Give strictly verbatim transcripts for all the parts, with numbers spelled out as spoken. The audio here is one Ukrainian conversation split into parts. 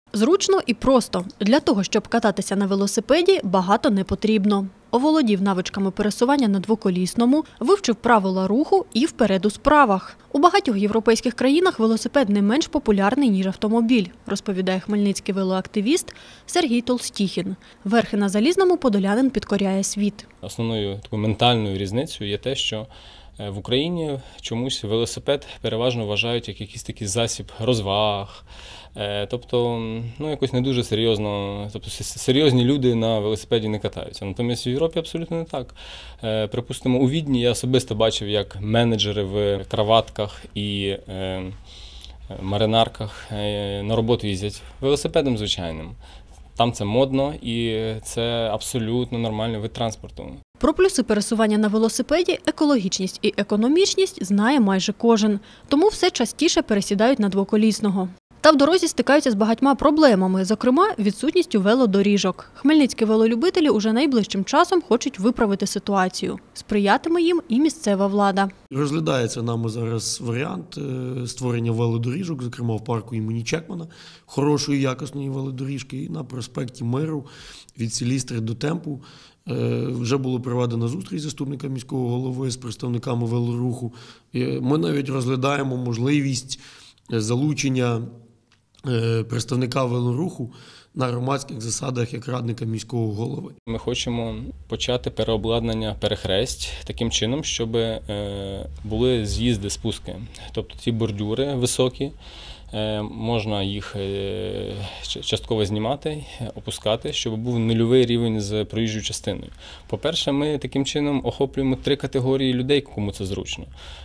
Зручно і просто. Для того, щоб кататися на велосипеді, багато не потрібно. Оволодів навичками пересування на двоколісному, вивчив правила руху і вперед у справах. У багатьох європейських країнах велосипед не менш популярний, ніж автомобіль, розповідає хмельницький велоактивіст Сергій Толстіхін. Верхи на залізному подолянин підкоряє світ. Основною такою ментальною різницею є те, що в Україні чомусь велосипед переважно вважають як якийсь такий засіб розваг. Тобто, ну, якось не дуже серйозно, тобто серйозні люди на велосипеді не катаються. Натомість в Європі абсолютно не так. Припустимо, у Відні я особисто бачив, як менеджери в краватках і маринарках на роботу їздять велосипедом звичайним. Там це модно і це абсолютно нормальний вид транспорту. Про плюси пересування на велосипеді, екологічність і економічність знає майже кожен. Тому все частіше пересідають на двоколісного. Та в дорозі стикаються з багатьма проблемами, зокрема, відсутністю велодоріжок. Хмельницькі велолюбителі уже найближчим часом хочуть виправити ситуацію. Сприятиме їм і місцева влада. Розглядається нами зараз варіант створення велодоріжок, зокрема в парку імені Чекмана, хорошої якісної велодоріжки, і на проспекті Миру від Селістри до Темпу. Вже було проведено зустріч заступника міського голови з представниками велоруху. Ми навіть розглядаємо можливість залучення представника велоруху на громадських засадах як радника міського голови. Ми хочемо почати переобладнання перехресть таким чином, щоб були з'їзди, спуски. Тобто ці бордюри високі, можна їх частково знімати, опускати, щоб був нульовий рівень з проїжджою частиною. По-перше, ми таким чином охоплюємо три категорії людей, кому це зручно.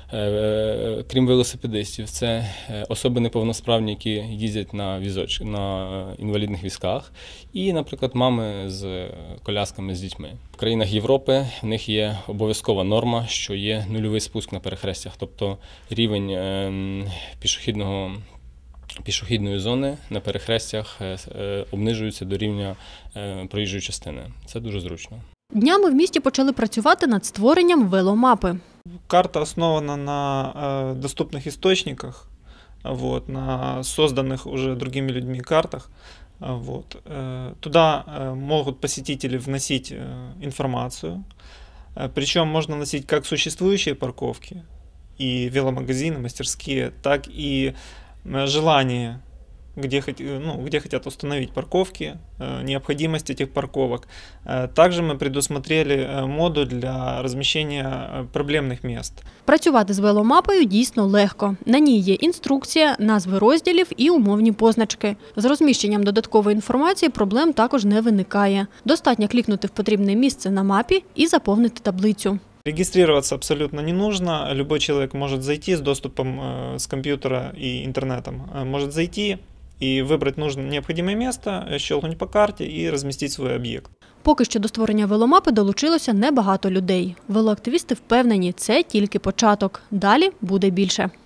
Крім велосипедистів, це особи неповносправні, які їздять на візоч... на інвалідних візках, і, наприклад, мами з колясками з дітьми. В країнах Європи в них є обов'язкова норма, що є нульовий спуск на перехрестях, тобто рівень пішохідного пішохідної зони на перехрестях обнижується до рівня проїжджої частини. Це дуже зручно. Днями в місті почали працювати над створенням веломапи. Карта основана на доступных источниках, вот, на созданных уже другими людьми картах. Вот. Туда могут посетители вносить информацию, причем можно вносить как существующие парковки и веломагазины, мастерские, так и желание, где, ну, где хотят установить парковки, необходимость этих парковок. Также мы предусмотрели модуль для розміщення проблемних місць. Працювати з веломапою дійсно легко. На ній є інструкція, назви розділів і умовні позначки. З розміщенням додаткової інформації проблем також не виникає. Достатньо клікнути в потрібне місце на мапі і заповнити таблицю. Регистрироваться абсолютно не нужно. Любой человек может зайти с доступом с компьютера и интернетом, может зайти і вибрати нужне необхідне місце, щелкнути по карті і розмістити свій об'єкт. Поки що до створення веломапи долучилося небагато людей. Велоактивісти впевнені, це тільки початок. Далі буде більше.